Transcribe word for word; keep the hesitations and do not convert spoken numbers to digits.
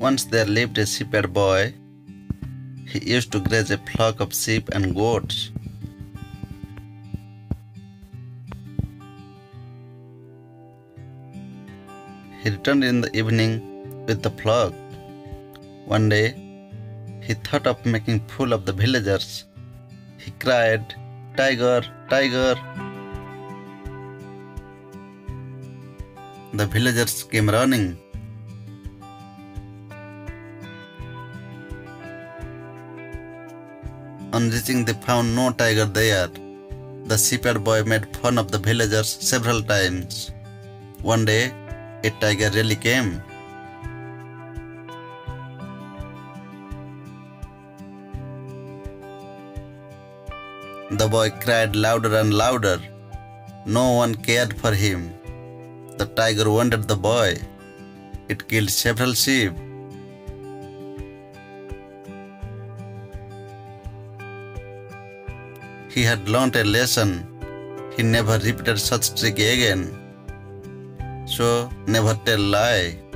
Once there lived a shepherd boy. He used to graze a flock of sheep and goats. He returned in the evening with the flock. One day, he thought of making fool of the villagers. He cried, "Tiger, tiger!" The villagers came running. On reaching, they found no tiger there. The shepherd boy made fun of the villagers several times. One day, a tiger really came. The boy cried louder and louder. No one cared for him. The tiger wounded the boy. It killed several sheep. He had learnt a lesson. He never repeated such trick again. So never tell lie.